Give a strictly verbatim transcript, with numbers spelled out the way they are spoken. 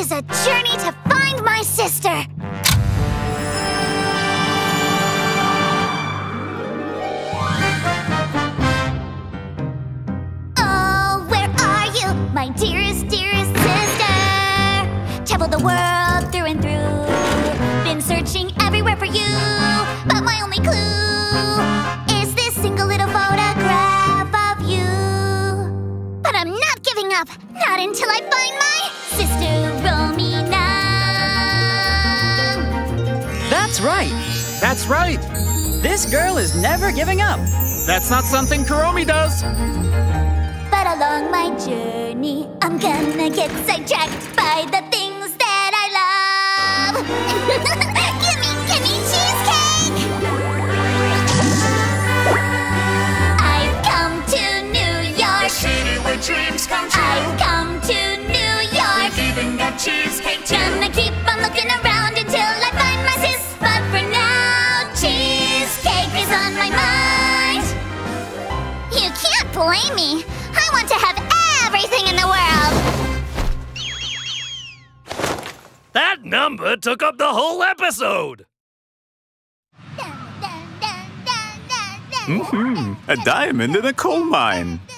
is a journey to find my sister. Oh, where are you, my dearest, dearest sister? Traveled the world through and through. Been searching everywhere for you, but my only clue is this single little photograph of you. But I'm not giving up, not until I find my sister Romina. That's right. That's right. This girl is never giving up. That's not something Kuromi does. But along my journey, I'm gonna get sidetracked by the things that I love. Gimme, gimme cheesecake! I've come to New York, the city where dreams come true. I've come to New York, Giving that cheesecake too. gonna keep on looking around until I find my sis. But for now, cheesecake is on my mind. You can't blame me. I want to have everything in the world. That number took up the whole episode. Dun, dun, dun, dun, dun, dun. Mm-hmm. A diamond in a coal mine.